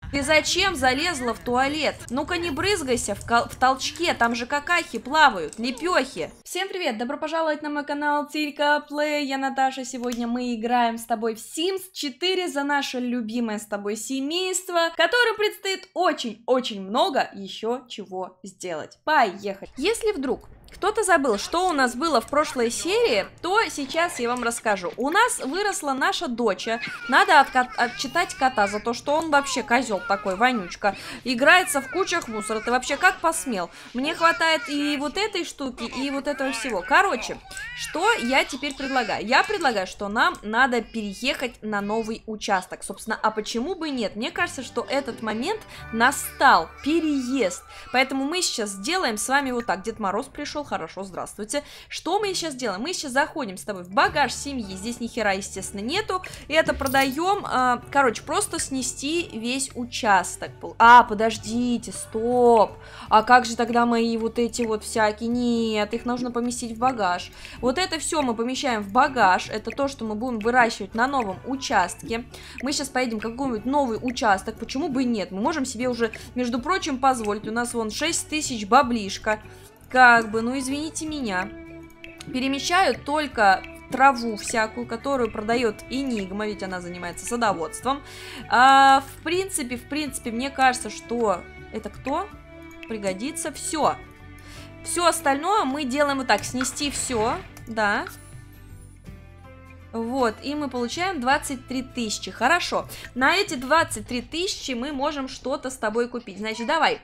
Ты зачем залезла в туалет? Ну-ка не брызгайся в толчке, там же какахи плавают, лепехи. Всем привет, добро пожаловать на мой канал Тилька Плей, я Наташа. Сегодня мы играем с тобой в Sims 4 за наше любимое с тобой семейство, которое предстоит очень-очень много еще чего сделать. Поехали! Если вдруг кто-то забыл, что у нас было в прошлой серии, то сейчас я вам расскажу. У нас выросла наша доча. Надо отчитать кота за то, что он вообще козел такой, вонючка. Играется в кучах мусора. Ты вообще как посмел? Мне хватает и вот этой штуки, и вот этого всего. Короче, что я теперь предлагаю? Я предлагаю, что нам надо переехать на новый участок. Собственно, а почему бы и нет? Мне кажется, что этот момент настал. Переезд. Поэтому мы сейчас сделаем с вами вот так. Дед Мороз пришел. Хорошо, здравствуйте. Что мы сейчас делаем? Мы сейчас заходим с тобой в багаж семьи. Здесь ни хера, естественно, нету. И это продаем. Короче, просто снести весь участок. Подождите, стоп. А как же тогда мои вот эти вот всякие? Нет, их нужно поместить в багаж. Вот это все мы помещаем в багаж. Это то, что мы будем выращивать на новом участке. Мы сейчас поедем в какой-нибудь новый участок. Почему бы и нет? Мы можем себе уже, между прочим, позволить. У нас вон 6000 баблишка. Как бы, ну извините меня. Перемещаю только траву всякую, которую продает Энигма, ведь она занимается садоводством. В принципе, мне кажется, что это кто? Пригодится. Все. Все остальное мы делаем вот так. Снести все, да. Вот, и мы получаем 23 тысячи. Хорошо. На эти 23 тысячи мы можем что-то с тобой купить. Значит, давай.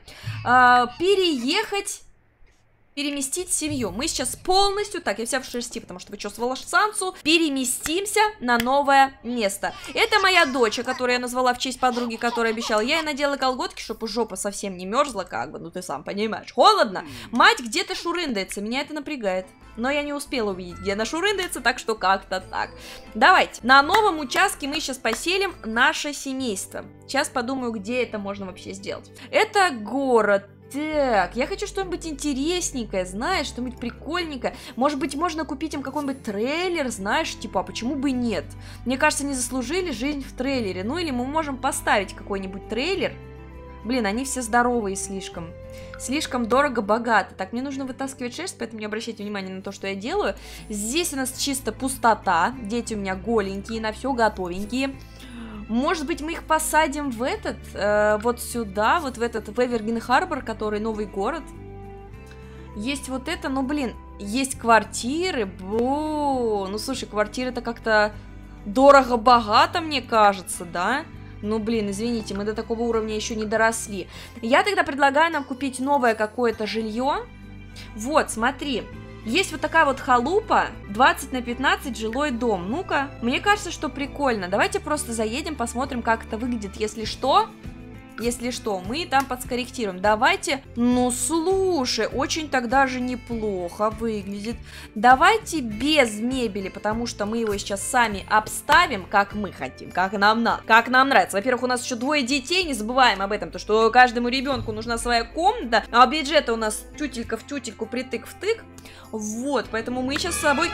Переместить семью. Мы сейчас полностью, так, я вся в шерсти, потому что вычесывала Сансу, переместимся на новое место. Это моя дочь, которую я назвала в честь подруги, которая обещала. Я ей надела колготки, чтобы жопа совсем не мерзла, как бы, ну ты сам понимаешь. Холодно. Мать где-то шурындается, меня это напрягает. Но я не успела увидеть, где она шурындается, так что как-то так. Давайте. На новом участке мы сейчас поселим наше семейство. Сейчас подумаю, где это можно вообще сделать. Это город. Так, я хочу что-нибудь интересненькое, знаешь, что-нибудь прикольненькое. Может быть, можно купить им какой-нибудь трейлер, знаешь, типа, а почему бы нет? Мне кажется, не заслужили жизнь в трейлере. Ну, или мы можем поставить какой-нибудь трейлер. Блин, они все здоровые слишком. Слишком дорого-богато. Так, мне нужно вытаскивать шерсть, поэтому не обращайте внимания на то, что я делаю. Здесь у нас чисто пустота. Дети у меня голенькие, на все готовенькие. Может быть, мы их посадим в этот, вот сюда, вот в этот Эвергин-Харбор, который новый город. Есть вот это, ну, блин, есть квартиры, ну, слушай, квартиры-то как-то дорого-богато, мне кажется, да? Ну, блин, извините, мы до такого уровня еще не доросли. Я тогда предлагаю нам купить новое какое-то жилье. Вот, смотри. Есть вот такая вот халупа, 20 на 15 жилой дом. Ну-ка, мне кажется, что прикольно. Давайте просто заедем, посмотрим, как это выглядит. Если что, мы там подскорректируем. Давайте, ну слушай, очень тогда же неплохо выглядит. Давайте без мебели, потому что мы его сейчас сами обставим, как мы хотим, как нам нравится. Во-первых, у нас еще 2 детей, не забываем об этом, то что каждому ребенку нужна своя комната, а бюджета у нас тютелька в тютельку, притык в тык. Вот, поэтому мы сейчас с собой...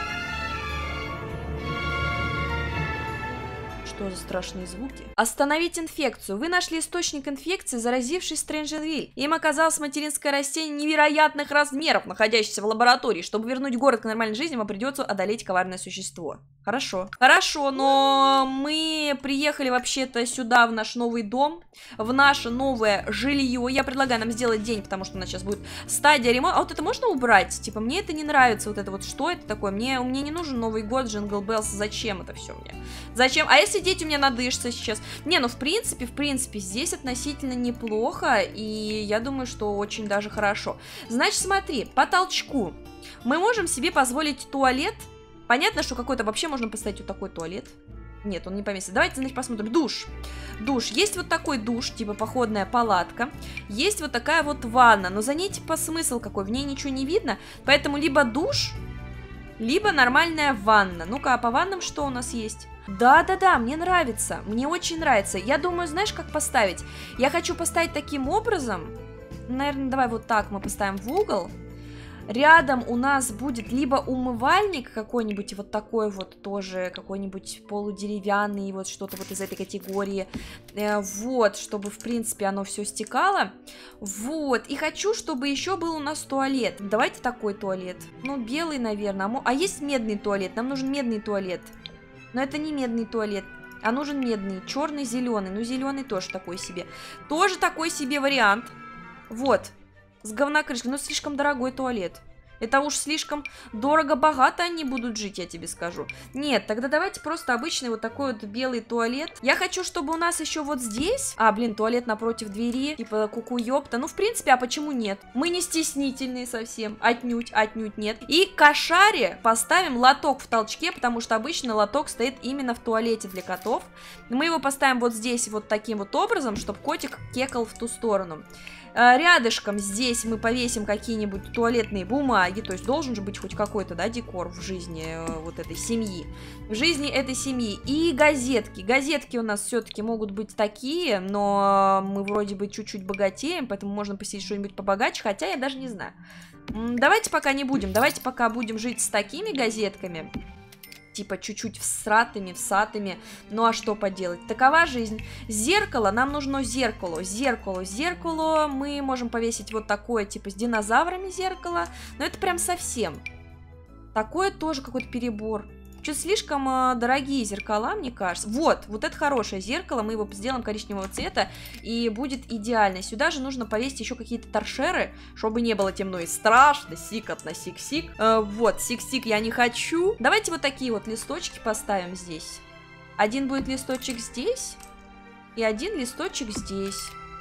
Что за страшные звуки? Остановить инфекцию. Вы нашли источник инфекции, заразившись Стрэндженвиль. Им оказалось материнское растение невероятных размеров, находящееся в лаборатории. Чтобы вернуть город к нормальной жизни, вам придется одолеть коварное существо. Хорошо. Хорошо, но мы приехали вообще-то сюда, в наш новый дом, в наше новое жилье. Я предлагаю нам сделать день, потому что у нас сейчас будет стадия ремонта. А вот это можно убрать? Типа, мне это не нравится, вот это вот, что это такое? Мне не нужен Новый год, Джингл Беллс, зачем это все мне? Зачем? А если дети у меня надышатся сейчас? Не, ну в принципе, здесь относительно неплохо, и я думаю, что очень даже хорошо. Значит, смотри, по толчку мы можем себе позволить туалет. Понятно, что какой-то вообще можно поставить вот такой туалет. Нет, он не поместится. Давайте, значит, посмотрим. Душ. Есть вот такой душ, типа походная палатка. Есть вот такая вот ванна. Но за ней, типа, смысл какой? В ней ничего не видно. Поэтому либо душ, либо нормальная ванна. Ну-ка, а по ваннам что у нас есть? Да-да-да, мне нравится. Мне очень нравится. Я думаю, знаешь, как поставить? Я хочу поставить таким образом. Наверное, давай вот так мы поставим в угол. Рядом у нас будет либо умывальник какой-нибудь вот такой вот тоже, какой-нибудь полудеревянный, вот что-то вот из этой категории. Вот, чтобы, в принципе, оно все стекало. Вот, и хочу, чтобы еще был у нас туалет. Давайте такой туалет. Ну, белый, наверное. А есть медный туалет? Нам нужен медный туалет. Но это не медный туалет. А нужен медный, черный, зеленый. Ну, зеленый тоже такой себе. Тоже такой себе вариант. Вот. С говнокрышкой. Но слишком дорогой туалет. Это уж слишком дорого-богато они будут жить, я тебе скажу. Нет, тогда давайте просто обычный вот такой вот белый туалет. Я хочу, чтобы у нас еще вот здесь... А, блин, туалет напротив двери. Типа куку ёпта. Ну, в принципе, а почему нет? Мы не стеснительные совсем. Отнюдь нет. И к кошаре поставим лоток в толчке, потому что обычно лоток стоит именно в туалете для котов. Мы его поставим вот здесь вот таким вот образом, чтобы котик кекал в ту сторону. Рядышком здесь мы повесим какие-нибудь туалетные бумаги, то есть должен же быть хоть какой-то, да, декор в жизни вот этой семьи. В жизни этой семьи. И газетки. Газетки у нас все-таки могут быть такие, но мы вроде бы чуть-чуть богатеем, поэтому можно посетить что-нибудь побогаче, хотя я даже не знаю. Давайте пока не будем, давайте пока будем жить с такими газетками. Типа чуть-чуть всатыми. Ну а что поделать? Такова жизнь. Зеркало. Нам нужно зеркало. Зеркало. Мы можем повесить вот такое, типа с динозаврами зеркало. Но это прям совсем. Такое тоже какой-то перебор. Что-то слишком дорогие зеркала, мне кажется. Вот это хорошее зеркало. Мы его сделаем коричневого цвета. И будет идеально. Сюда же нужно повесить еще какие-то торшеры, чтобы не было темно и страшно. Сикотно, сик-сик. Вот, сик-сик я не хочу. Давайте вот такие вот листочки поставим здесь. Один будет листочек здесь. И один листочек здесь.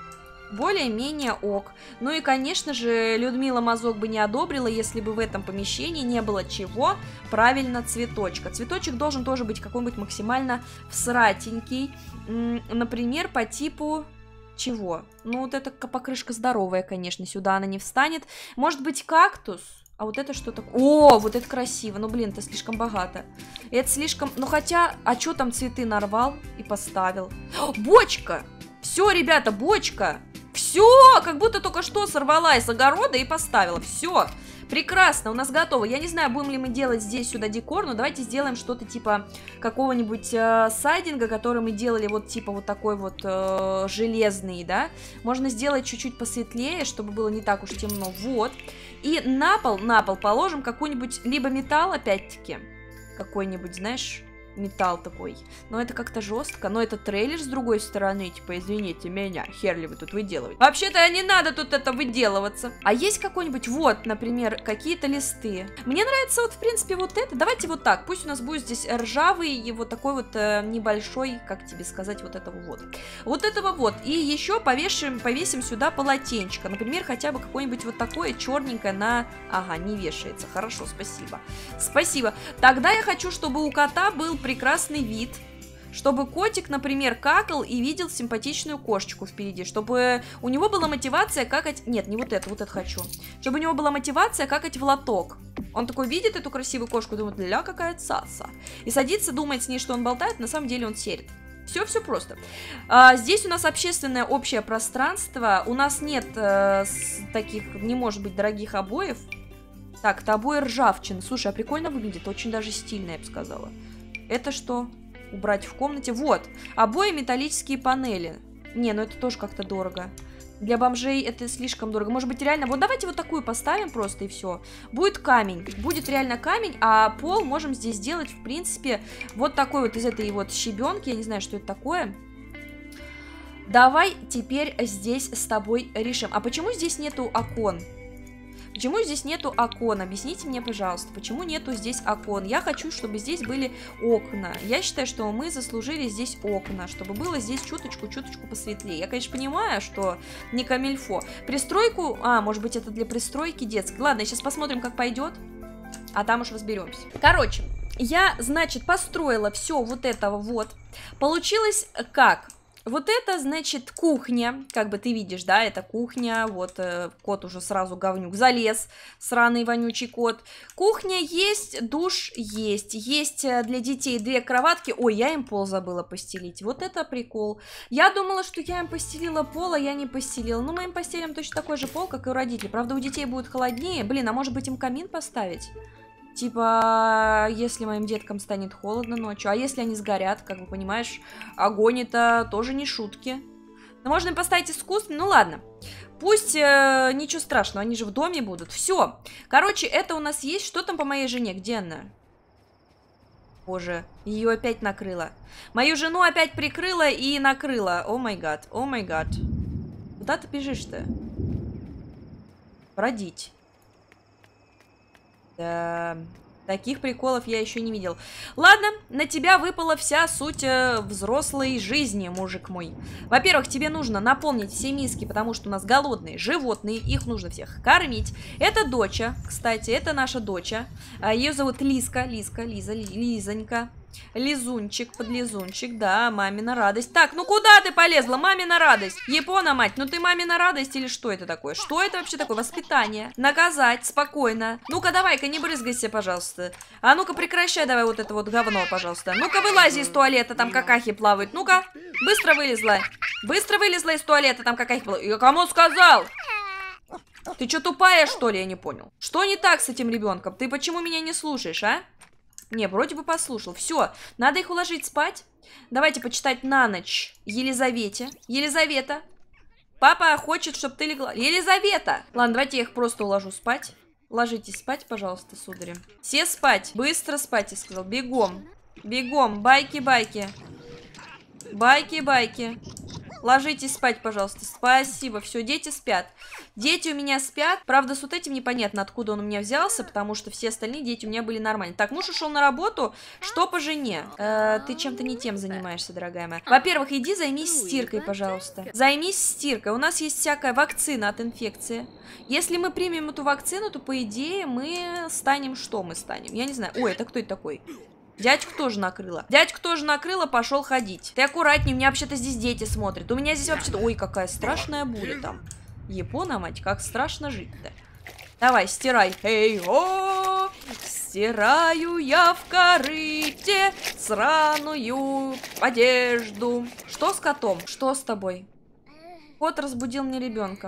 Более-менее ок. Ну и, конечно же, Людмила Мазок бы не одобрила, если бы в этом помещении не было чего? Правильно, цветочка. Цветочек должен тоже быть какой-нибудь максимально всратенький. Например, по типу... Чего? Ну, вот эта покрышка здоровая, конечно, сюда она не встанет. Может быть, кактус? А вот это что такое? О, вот это красиво. Ну, блин, это слишком богато. Это слишком... Ну, хотя... А что там цветы нарвал и поставил? О, бочка! Все, ребята, бочка! Все, как будто только что сорвала из огорода и поставила. Все, прекрасно, у нас готово. Я не знаю, будем ли мы делать здесь сюда декор, но давайте сделаем что-то типа какого-нибудь сайдинга, который мы делали вот типа вот такой вот железный, да. Можно сделать чуть-чуть посветлее, чтобы было не так уж темно. Вот. И на пол положим какой-нибудь либо металл, опять-таки, какой-нибудь, знаешь... Металл такой. Но это как-то жестко. Но это трейлер с другой стороны. Типа, извините меня, хер ли вы тут выделываете. Вообще-то не надо тут это выделываться. А есть какой-нибудь, вот, например, какие-то листы. Мне нравится вот, в принципе, вот это. Давайте вот так. Пусть у нас будет здесь ржавый и вот такой вот небольшой, как тебе сказать, вот этого вот. Вот этого вот. И еще повесим сюда полотенчика. Например, хотя бы какое-нибудь вот такое черненькое на... Ага, не вешается. Хорошо, спасибо. Спасибо. Тогда я хочу, чтобы у кота был прекрасный вид, чтобы котик, например, какал и видел симпатичную кошечку впереди, чтобы у него была мотивация какать... Нет, не вот это хочу. Чтобы у него была мотивация какать в лоток. Он такой видит эту красивую кошку, думает, ля, какая цаца. И садится, думает с ней, что он болтает, на самом деле он серит. Все просто. Здесь у нас общественное общее пространство. У нас нет таких, не может быть, дорогих обоев. Так, это обои ржавчины. Слушай, а прикольно выглядит, очень даже стильно, я бы сказала. Это что? Убрать в комнате. Вот, обои металлические панели. Не, ну это тоже как-то дорого. Для бомжей это слишком дорого. Может быть, реально... Вот давайте вот такую поставим просто, и все. Будет камень. Будет реально камень, а пол можем здесь сделать, в принципе, вот такой вот из этой вот щебенки. Я не знаю, что это такое. Давай теперь здесь с тобой решим. А почему здесь нету окон? Почему здесь нету окон? Объясните мне, пожалуйста, почему нету здесь окон? Я хочу, чтобы здесь были окна. Я считаю, что мы заслужили здесь окна, чтобы было здесь чуточку посветлее. Я, конечно, понимаю, что не камильфо. Пристройку... А, может быть, это для пристройки детской. Ладно, сейчас посмотрим, как пойдет, а там уж разберемся. Короче, я, значит, построила все вот этого вот. Получилось как? Вот это, значит, кухня, как бы ты видишь, да, это кухня, вот кот уже сразу говнюк залез, сраный вонючий кот. Кухня есть, душ есть, есть для детей 2 кроватки, ой, я им пол забыла постелить, вот это прикол. Я думала, что я им постелила пол, а я не постелила, ну мы им постелим точно такой же пол, как и у родителей, правда у детей будет холоднее, блин, а может быть им камин поставить? Типа, если моим деткам станет холодно ночью, а если они сгорят, как бы, понимаешь, огонь это тоже не шутки. Но можно им поставить искусственный, ну ладно. Пусть, ничего страшного, они же в доме будут. Все. Короче, это у нас есть. Что там по моей жене? Где она? Боже, ее опять накрыло. Мою жену опять прикрыла и накрыла. О май гад, о май гад. Куда ты бежишь-то? Родить. Да, таких приколов я еще не видел. Ладно, на тебя выпала вся суть взрослой жизни, мужик мой. Во-первых, тебе нужно наполнить все миски, потому что у нас голодные животные, их нужно всех кормить. Это доча, кстати, это наша доча. Ее зовут Лизка, Лизонька. Лизунчик, подлизунчик, да, мамина радость. Так, ну куда ты полезла, мамина радость? Япона, мать, ну ты мамина радость или что это такое? Что это вообще такое? Воспитание. Наказать, спокойно. Ну-ка, давай-ка, не брызгайся, пожалуйста. А ну-ка, прекращай давай вот это вот говно, пожалуйста. Ну-ка, вылази из туалета, там какахи плавают. Ну-ка, быстро вылезла. Быстро вылезла из туалета, там какахи плавают. Я кому сказал? Ты что, тупая, что ли? Я не понял. Что не так с этим ребенком? Ты почему меня не слушаешь, а? Не, вроде бы послушал. Все, надо их уложить спать. Давайте почитать на ночь Елизавете. Елизавета. Папа хочет, чтобы ты легла. Елизавета! Ладно, давайте я их просто уложу спать. Ложитесь спать, пожалуйста, судари. Все спать. Быстро спать, я сказал. Бегом. Бегом. Байки-байки. Байки-байки. Ложитесь спать, пожалуйста. Спасибо. Все, дети спят. Дети у меня спят. Правда, с вот этим непонятно, откуда он у меня взялся, потому что все остальные дети у меня были нормальные. Так, муж ушел на работу. Что по жене? Ты чем-то не тем занимаешься, дорогая моя. Во-первых, иди займись стиркой, пожалуйста. Займись стиркой. У нас есть всякая вакцина от инфекции. Если мы примем эту вакцину, то, по идее, мы станем... Что мы станем? Я не знаю. Ой, это кто это такой? Дядьку тоже накрыло. Дядьку тоже накрыло, пошел ходить. Ты аккуратней, у меня вообще-то здесь дети смотрят. У меня здесь вообще-то... Ой, какая страшная буря там. Япона, мать, как страшно жить-то. Давай, стирай. Эй-о! Стираю я в корыте сраную одежду. Что с котом? Что с тобой? Кот разбудил мне ребенка.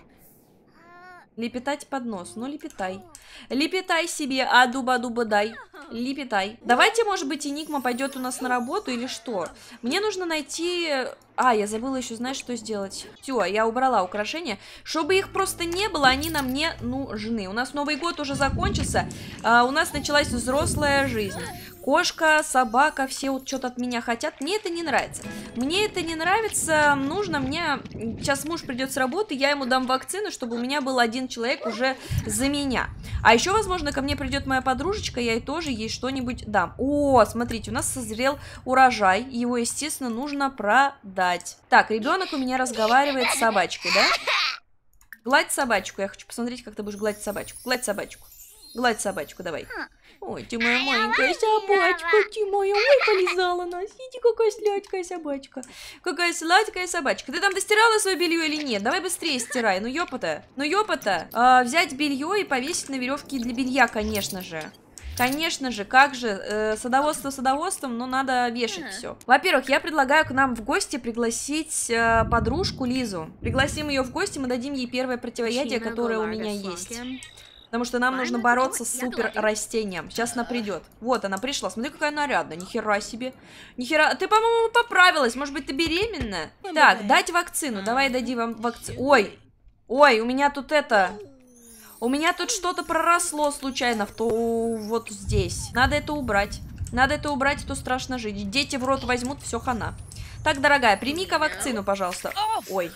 Лепетать под нос. Ну, лепетай. Лепетай себе, а-дуба-дуба дай. Лепетай. Давайте, может быть, Энигма пойдет у нас на работу или что? Мне нужно найти... А, я забыла еще, знаешь, что сделать? Все, я убрала украшения. Чтобы их просто не было, они нам не нужны. У нас Новый год уже закончился, у нас началась взрослая жизнь. Кошка, собака, все вот что-то от меня хотят. Мне это не нравится. Мне это не нравится. Нужно мне... Сейчас муж придет с работы, я ему дам вакцину, чтобы у меня был один человек уже за меня. А еще, возможно, ко мне придет моя подружечка, я ей тоже ей что-нибудь дам. О, смотрите, у нас созрел урожай. Его, естественно, нужно продать. Так, ребенок у меня разговаривает с собачкой, да? Гладь собачку. Я хочу посмотреть, как ты будешь гладить собачку. Гладь собачку. Гладь собачку, давай. Ой, ты моя маленькая собачка, ты моя. Ой, полизала нас. Иди, какая сладкая собачка. Какая сладкая собачка. Ты там достирала свое белье или нет? Давай быстрее стирай. Ну, ёпата. Ну, ёпата. Взять белье и повесить на веревке для белья, конечно же. Конечно же, как же, садоводство садоводством, но надо вешать все. Во-первых, я предлагаю к нам в гости пригласить подружку Лизу. Пригласим ее в гости, мы дадим ей первое противоядие, которое у меня есть. Потому что нам нужно бороться с супер растением. Сейчас она придет. Вот она пришла. Смотри, какая нарядная. Нихера себе. Нихера. Ты, по-моему, поправилась. Может быть, ты беременна? Так, дать вакцину. Давай дадим вам вакцину. Ой. Ой, у меня тут это... У меня тут что-то проросло случайно вот здесь. Надо это убрать. Надо это убрать, а то страшно жить. Дети в рот возьмут, все хана. Так, дорогая, прими-ка вакцину, пожалуйста. Ой.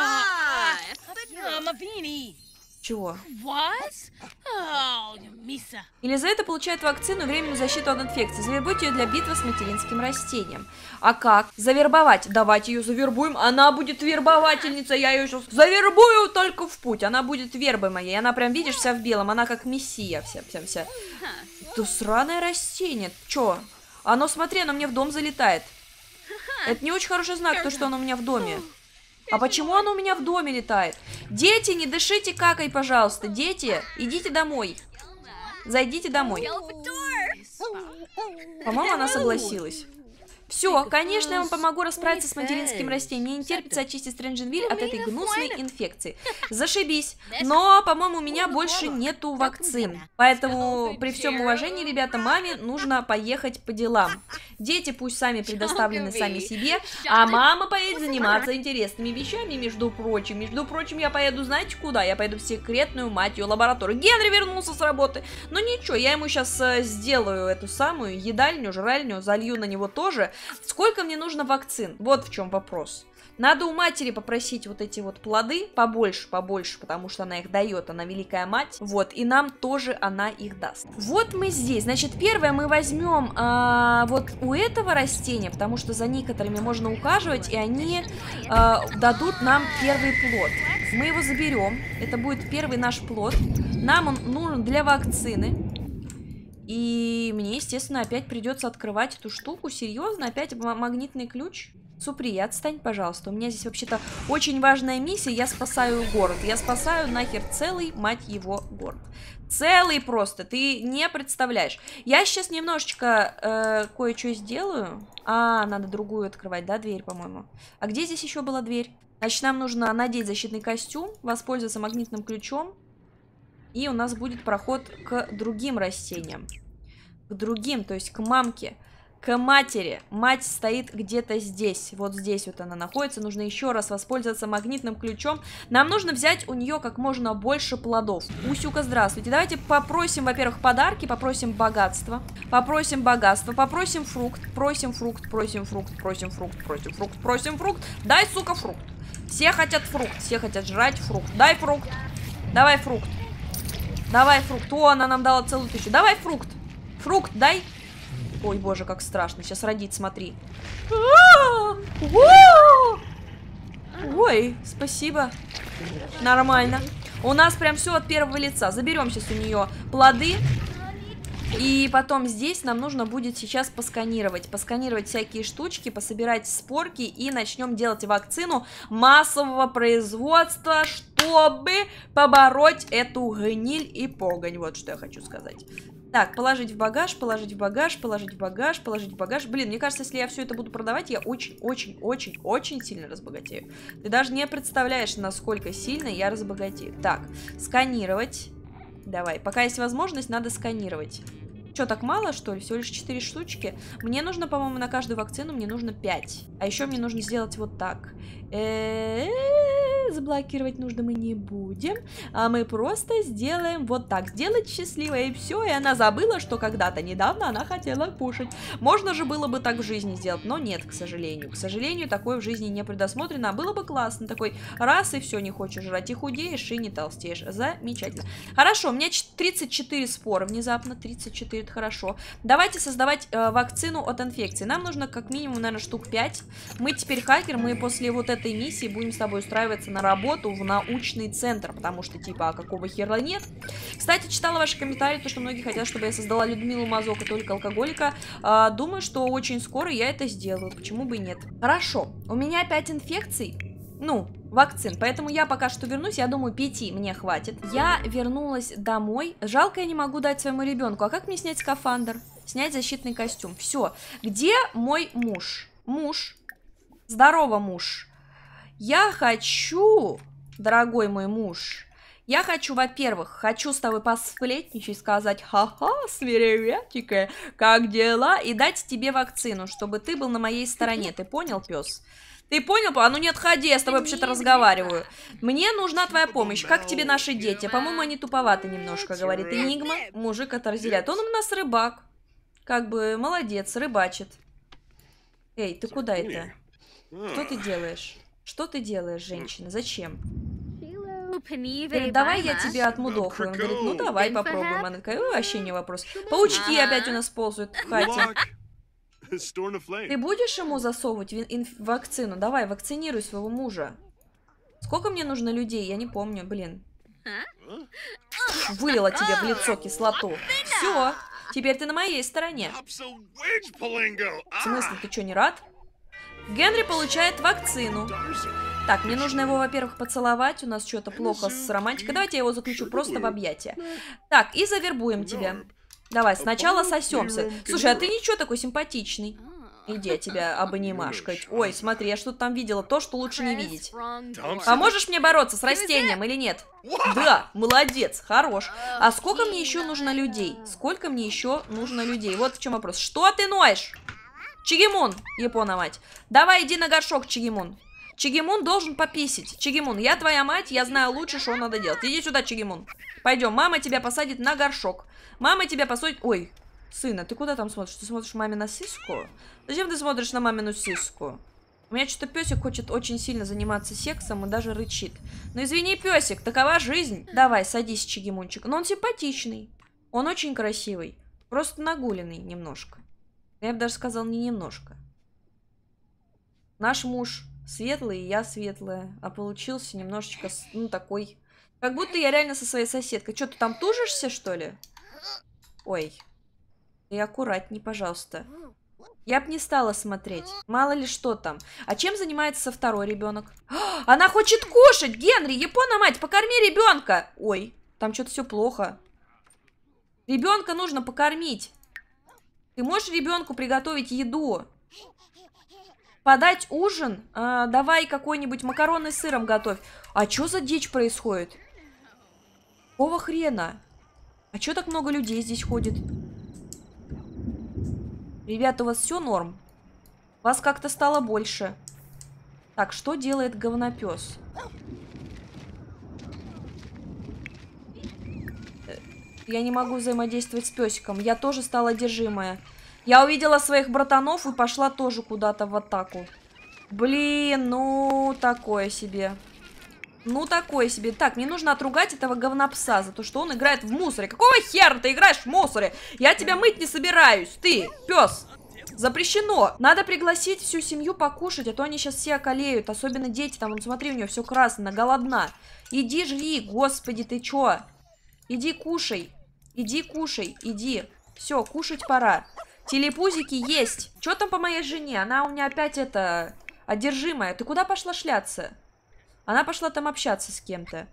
Чего? Елизавета получает вакцину, временную защиту от инфекции. Завербуйте ее для битвы с материнским растением. А как? Завербовать. Давайте ее завербуем. Она будет вербовательница. Я ее сейчас завербую только в путь. Она будет вербой моей. Она прям, видишь, вся в белом. Она как мессия вся. Это сраное растение. Чё? Оно, смотри, оно мне в дом залетает. Это не очень хороший знак, то, что он у меня в доме. А почему он у меня в доме летает? Дети, не дышите какой, пожалуйста. Дети, идите домой. Зайдите домой. По-моему, она согласилась. Все, конечно, я вам помогу расправиться с материнским растением. Мне не терпится очистить Стрэндженвиль от этой гнусной инфекции. Зашибись. Но, по-моему, у меня больше нету вакцин. Поэтому, при всем уважении, ребята, маме нужно поехать по делам. Дети пусть сами предоставлены сами себе, а мама поедет заниматься интересными вещами, между прочим. Между прочим, я поеду, знаете куда? Я поеду в секретную, мать ее, лабораторию. Генри вернулся с работы. Но ничего, я ему сейчас сделаю эту самую едальню, жральню, залью на него тоже. Сколько мне нужно вакцин? Вот в чем вопрос. Надо у матери попросить вот эти вот плоды побольше, потому что она их дает, она великая мать. Вот, и нам тоже она их даст. Вот мы здесь. Значит, первое мы возьмем вот у этого растения, потому что за некоторыми можно ухаживать, и они дадут нам первый плод. Мы его заберем. Это будет первый наш плод. Нам он нужен для вакцины. И мне, естественно, опять придется открывать эту штуку. Серьезно? Опять магнитный ключ? Супри, отстань, пожалуйста. У меня здесь вообще-то очень важная миссия. Я спасаю город. Я спасаю нахер целый, мать его, город. Целый просто. Ты не представляешь. Я сейчас немножечко кое-что сделаю. Надо другую открывать, да, дверь, по-моему. А где здесь еще была дверь? Значит, нам нужно надеть защитный костюм, воспользоваться магнитным ключом. И у нас будет проход к другим растениям. К другим, то есть к мамке, к матери. Мать стоит где-то здесь. Вот здесь вот она находится. Нужно еще раз воспользоваться магнитным ключом. Нам нужно взять у нее как можно больше плодов. Усюка, здравствуйте. Давайте попросим, во-первых, подарки, попросим богатство. Попросим богатство, попросим фрукт. Просим фрукт, просим фрукт, просим фрукт, просим фрукт, просим фрукт. Дай, сука, фрукт. Все хотят фрукт, все хотят жрать фрукт. Дай фрукт. Давай фрукт. Давай фрукт. О, она нам дала целую 1000. Давай фрукт. Фрукт дай. Ой, боже, как страшно. Сейчас родит, смотри. Ой, спасибо. Нормально. У нас прям все от первого лица. Заберем сейчас у нее плоды. И потом здесь нам нужно будет сейчас посканировать. Посканировать всякие штучки, пособирать спорки. И начнем делать вакцину массового производства, чтобы побороть эту гниль и погонь. Вот что я хочу сказать. Так, положить в багаж, положить в багаж, положить в багаж, положить в багаж. Блин, мне кажется, если я все это буду продавать, я очень-очень-очень-очень сильно разбогатею. Ты даже не представляешь, насколько сильно я разбогатею. Так, сканировать. Давай, пока есть возможность, надо сканировать. Что, так мало, что ли? Всего лишь 4 штучки. Мне нужно, по-моему, на каждую вакцину мне нужно 5. А еще мне нужно сделать вот так. Заблокировать нужно мы не будем. А мы просто сделаем вот так. Сделать счастливо, и все. И она забыла, что когда-то недавно она хотела кушать. Можно же было бы так в жизни сделать, но нет, к сожалению. К сожалению, такое в жизни не предусмотрено. А было бы классно. Такой раз, и все, не хочешь жрать. И худеешь, и не толстеешь. Замечательно. Хорошо, у меня 34 спора внезапно. 34, это хорошо. Давайте создавать вакцину от инфекции. Нам нужно как минимум, наверное, штук 5. Мы теперь хакер. Мы после вот этой миссии будем с тобой устраиваться на работу в научный центр, потому что, типа, а какого хера нет? Кстати, читала ваши комментарии, то, что многие хотят, чтобы я создала Людмилу Мазока, только алкоголика. Думаю, что очень скоро я это сделаю, почему бы и нет. Хорошо, у меня 5 инфекций, ну, вакцин, поэтому я пока что вернусь, я думаю, 5 мне хватит. Я вернулась домой, жалко, я не могу дать своему ребенку, а как мне снять скафандр? Снять защитный костюм, все. Где мой муж? Муж, здорово, муж. Я хочу, дорогой мой муж, я хочу, во-первых, хочу с тобой посплетничать, сказать, ха-ха, свирепятика, как дела, и дать тебе вакцину, чтобы ты был на моей стороне, ты понял, пес? Ты понял? А ну не отходи, я с тобой вообще-то разговариваю. Мне нужна твоя помощь, как тебе наши дети? По-моему, они туповаты немножко, говорит Энигма, мужик от Арзеля. Он у нас рыбак, как бы молодец, рыбачит. Эй, ты куда это? Что ты делаешь? Что ты делаешь, женщина? Зачем? Говорит, давай я тебе отмудохаю. Он говорит, ну давай попробуем. Она такая, вообще не вопрос. Паучки опять у нас ползают в хате. Ты будешь ему засовывать вакцину? Давай, вакцинируй своего мужа. Сколько мне нужно людей? Я не помню, блин. Вылила тебе в лицо кислоту. Все, теперь ты на моей стороне. В смысле, ты что, не рад? Генри получает вакцину. Так, мне нужно его, во-первых, поцеловать. У нас что-то плохо с романтикой. Давайте я его заключу просто в объятия. Так, и завербуем тебя. Давай, сначала сосемся. Слушай, а ты ничего такой симпатичный. Иди, я тебя обнимашкать. Ой, смотри, я что-то там видела, то, что лучше не видеть. А можешь мне бороться с растением или нет? Да, молодец, хорош. А сколько мне еще нужно людей? Сколько мне еще нужно людей? Вот в чем вопрос. Что ты ноешь? Чигимун, Япона мать. Давай иди на горшок, Чигимун. Чигимун должен пописить. Чигимун, я твоя мать, я знаю лучше, что надо делать. Иди сюда, Чигимун. Пойдем, мама тебя посадит на горшок. Мама тебя посадит... Ой, сына, ты куда там смотришь? Ты смотришь маме на сиску? Зачем ты смотришь на мамину сиску? У меня что-то песик хочет очень сильно заниматься сексом и даже рычит. Ну извини, песик, такова жизнь. Давай, садись, Чигимунчик. Но он симпатичный. Он очень красивый. Просто нагуленный немножко. Я бы даже сказал, не немножко. Наш муж светлый, и я светлая. А получился немножечко, ну, такой... Как будто я реально со своей соседкой. Что, ты там тужишься, что ли? Ой. И аккуратней, пожалуйста. Я бы не стала смотреть. Мало ли что там. А чем занимается второй ребенок? Она хочет кушать! Генри, Япона мать, покорми ребенка! Ой, там что-то все плохо. Ребенка нужно покормить. Ты можешь ребенку приготовить еду? Подать ужин? Давай какой-нибудь макароны с сыром готовь. А что за дичь происходит? Какого хрена? А что так много людей здесь ходит? Ребята, у вас все норм? Вас как-то стало больше. Так, что делает говнопес? Я не могу взаимодействовать с песиком. Я тоже стала одержимая. Я увидела своих братанов и пошла тоже куда-то в атаку. Блин, ну такое себе. Ну такое себе. Так, мне нужно отругать этого говнопса за то, что он играет в мусоре. Какого хера ты играешь в мусоре? Я тебя мыть не собираюсь. Ты, пес. Запрещено. Надо пригласить всю семью покушать, а то они сейчас все околеют. Особенно дети. Там, вон, смотри, у нее все красное, голодна. Иди жри, господи, ты чё? Иди кушай. Иди кушай, иди. Все, кушать пора. Телепузики есть. Что там по моей жене? Она у меня опять это... одержимая. Ты куда пошла шляться? Она пошла там общаться с кем-то.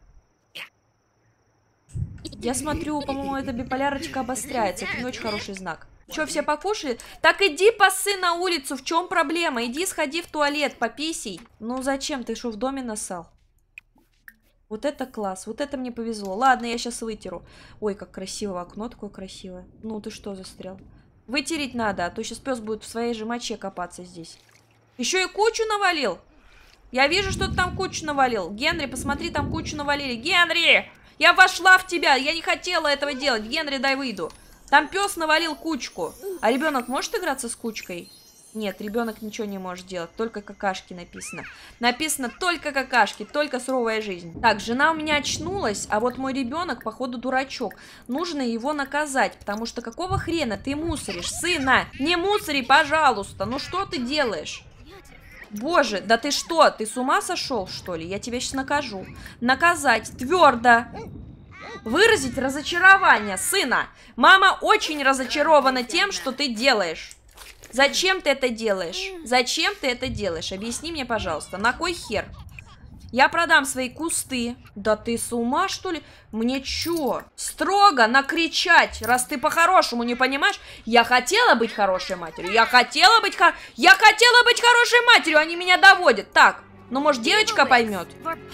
Я смотрю, по-моему, эта биполярочка обостряется. Это не очень хороший знак. Че, все покушали? Так иди посы на улицу. В чем проблема? Иди сходи в туалет, пописей. Ну зачем? Ты что, в доме нассал? Вот это класс. Вот это мне повезло. Ладно, я сейчас вытеру. Ой, как красиво. Окно такое красивое. Ну, ты что застрял? Вытереть надо, а то сейчас пес будет в своей же моче копаться здесь. Еще и кучу навалил. Я вижу, что ты там кучу навалил. Генри, посмотри, там кучу навалили. Генри! Я вошла в тебя. Я не хотела этого делать. Генри, дай выйду. Там пес навалил кучку. А ребенок может играться с кучкой? Нет, ребенок ничего не может делать. Только какашки написано. Написано только какашки, только суровая жизнь. Так, жена у меня очнулась, а вот мой ребенок, походу, дурачок. Нужно его наказать, потому что какого хрена ты мусоришь, сына? Не мусори, пожалуйста. Ну что ты делаешь? Боже, да ты что? Ты с ума сошел, что ли? Я тебя сейчас накажу. Наказать твердо. Выразить разочарование, сына. Мама очень разочарована тем, что ты делаешь. Зачем ты это делаешь? Зачем ты это делаешь? Объясни мне, пожалуйста. На кой хер? Я продам свои кусты. Да ты с ума, что ли? Мне чё? Строго накричать, раз ты по-хорошему не понимаешь? Я хотела быть хорошей матерью. Я хотела быть хорошей матерью. Они меня доводят. Так, ну может девочка поймет?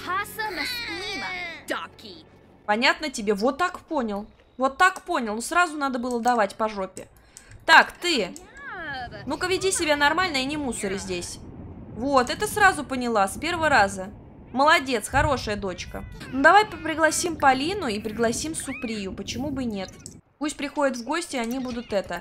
Понятно тебе? Вот так понял. Вот так понял. Ну сразу надо было давать по жопе. Так, ты... Ну-ка, веди себя нормально и не мусори здесь. Вот, это сразу поняла, с первого раза. Молодец, хорошая дочка. Ну, давай пригласим Полину и пригласим Суприю. Почему бы нет? Пусть приходят в гости, они будут это...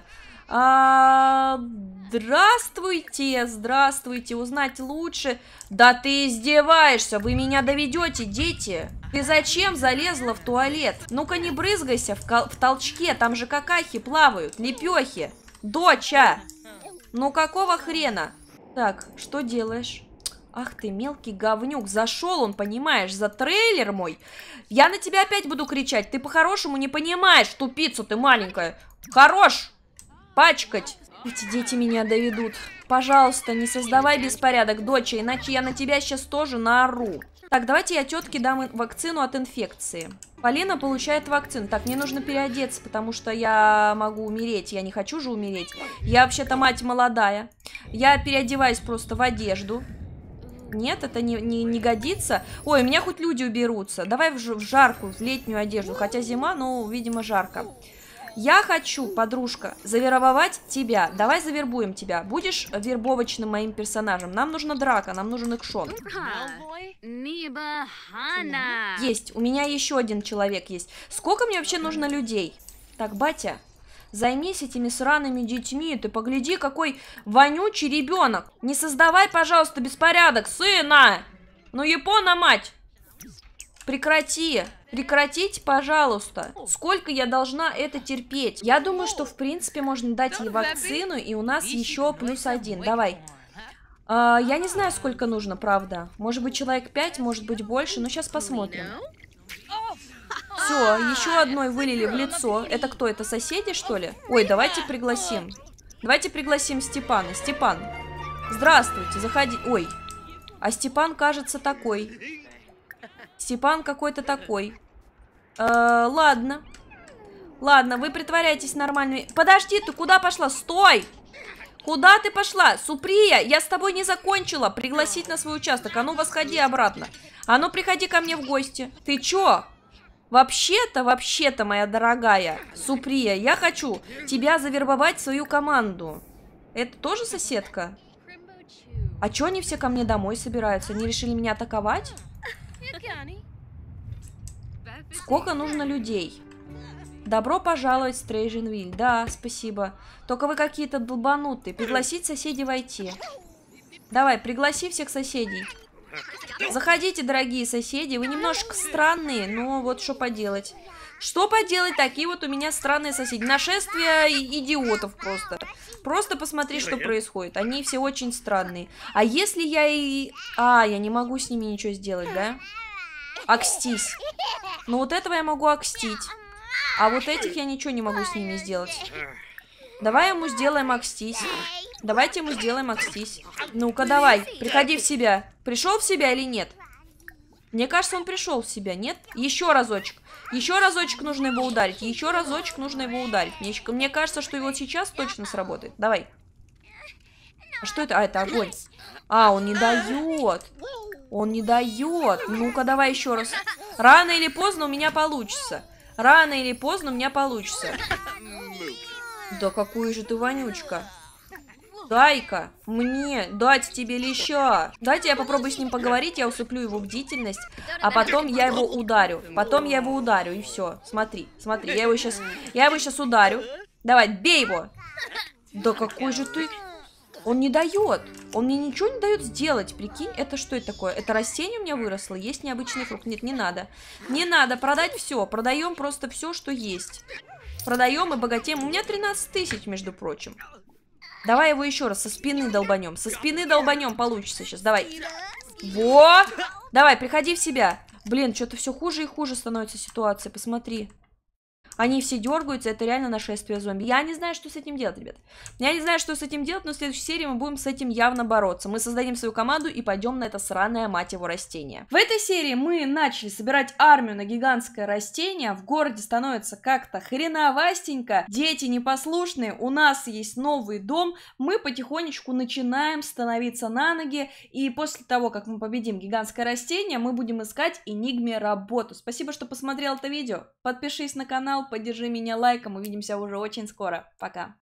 Здравствуйте, здравствуйте, узнать лучше. Да ты издеваешься, вы меня доведете, дети. Ты зачем залезла в туалет? Ну-ка не брызгайся в толчке, там же какахи плавают, лепехи. Доча! Ну какого хрена? Так, что делаешь? Ах ты, мелкий говнюк, зашел он, понимаешь, за трейлер мой. Я на тебя опять буду кричать, ты по-хорошему не понимаешь, тупица ты маленькая. Хорош! Пачкать. Эти дети меня доведут. Пожалуйста, не создавай беспорядок, доча, иначе я на тебя сейчас тоже наору. Так, давайте я тетке дам вакцину от инфекции. Полина получает вакцину. Так, мне нужно переодеться, потому что я могу умереть. Я не хочу же умереть. Я вообще-то мать молодая. Я переодеваюсь просто в одежду. Нет, это не годится. Ой, у меня хоть люди уберутся. Давай в жаркую, в летнюю одежду. Хотя зима, но, видимо, жарко. Я хочу, подружка, завербовать тебя. Давай завербуем тебя. Будешь вербовочным моим персонажем. Нам нужна драка, нам нужен экшон. Есть, у меня еще один человек есть. Сколько мне вообще нужно людей? Так, батя, займись этими сраными детьми. Ты погляди, какой вонючий ребенок. Не создавай, пожалуйста, беспорядок, сына. Ну, япона мать. Прекрати. Прекратите, пожалуйста. Сколько я должна это терпеть? Я думаю, что, в принципе, можно дать ей вакцину, и у нас еще +1. Давай. Я не знаю, сколько нужно, правда. Может быть, человек 5, может быть, больше. Но сейчас посмотрим. Все, еще одной вылили в лицо. Это кто? Это соседи, что ли? Ой, давайте пригласим. Давайте пригласим Степана. Степан, здравствуйте, заходи. Ой, а Степан, кажется, такой. Степан какой-то такой. Ладно. Ладно, вы притворяетесь нормальными. Подожди, ты куда пошла? Стой! Куда ты пошла? Суприя, я с тобой не закончила. Пригласить на свой участок. А ну, восходи обратно. А ну, приходи ко мне в гости. Ты чё? Вообще-то, моя дорогая Суприя, я хочу тебя завербовать в свою команду. Это тоже соседка? А чё они все ко мне домой собираются? Они решили меня атаковать? Сколько нужно людей? Добро пожаловать в Стрейдженвиль. Да, спасибо. Только вы какие-то долбанутые. Пригласить соседей войти. Давай, пригласи всех соседей. Заходите, дорогие соседи. Вы немножко странные, но вот что поделать. Что поделать, такие вот у меня странные соседи. Нашествие идиотов просто. Просто посмотри, что происходит. Они все очень странные. А если я и... я не могу с ними ничего сделать, да? Акстись. Ну вот этого я могу акстить. А вот этих я ничего не могу с ними сделать. Давай ему сделаем акстись. Давайте ему сделаем акстись. Ну-ка, давай, приходи в себя. Пришел в себя или нет? Мне кажется, он пришел в себя, нет? Еще разочек. Еще разочек нужно его ударить. Еще разочек нужно его ударить. Мне кажется, что его сейчас точно сработает. Давай. А что это? А, это огонь. А, он не дает. Он не дает. Ну-ка, давай еще раз. Рано или поздно у меня получится. Рано или поздно у меня получится. Да какую же ты вонючка. Дай-ка мне дать тебе леща. Дайте я попробую с ним поговорить, я усыплю его бдительность, а потом я его ударю. Потом я его ударю, и все. Смотри, смотри, я его сейчас ударю. Давай, бей его. Да какой же ты... Он не дает. Он мне ничего не дает сделать, прикинь. Это что это такое? Это растение у меня выросло? Есть необычный фрукт? Нет, не надо. Не надо продать все. Продаем просто все, что есть. Продаем и богатеем. У меня 13 тысяч, между прочим. Давай его еще раз со спины долбанем. Со спины долбанем, получится сейчас. Давай. Во! Давай, приходи в себя. Блин, что-то все хуже и хуже становится ситуация. Посмотри. Они все дергаются, это реально нашествие зомби. Я не знаю, что с этим делать, ребят. Я не знаю, что с этим делать, но в следующей серии мы будем с этим явно бороться. Мы создадим свою команду и пойдем на это сраное, мать его, растение. В этой серии мы начали собирать армию на гигантское растение. В городе становится как-то хреновастенько. Дети непослушные, у нас есть новый дом. Мы потихонечку начинаем становиться на ноги. И после того, как мы победим гигантское растение, мы будем искать Энигме работу. Спасибо, что посмотрел это видео. Подпишись на канал. Поддержи меня лайком, увидимся уже очень скоро. Пока.